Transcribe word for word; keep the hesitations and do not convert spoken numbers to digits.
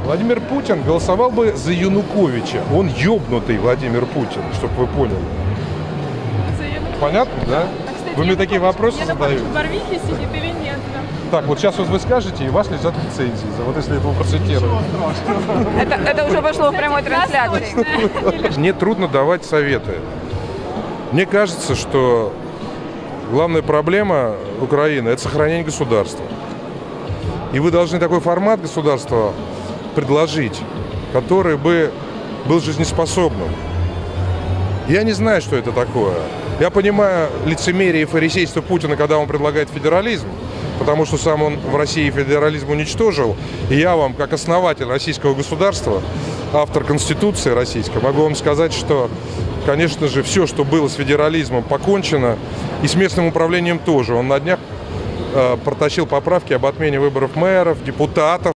Владимир Путин голосовал бы за Януковича. Он ёбнутый Владимир Путин, чтобы вы поняли. Понятно, да? А, кстати, Вы мне такие вопросы задаете? В Барвихе сидит или нет? Да? Так, вот сейчас вот вы скажете, и вас лежат лицензии. Вот если это вы процитируете. Это, это уже вошло в прямой трансляции. Мне трудно давать советы. Мне кажется, что главная проблема Украины – это сохранение государства. И вы должны такой формат государства предложить, который бы был жизнеспособным. Я не знаю, что это такое. Я понимаю лицемерие и фарисейство Путина, когда он предлагает федерализм, потому что сам он в России федерализм уничтожил. И я вам, как основатель российского государства, автор Конституции российской, могу вам сказать, что, конечно же, все, что было с федерализмом, покончено. И с местным управлением тоже. Он на днях э, протащил поправки об отмене выборов мэров, депутатов.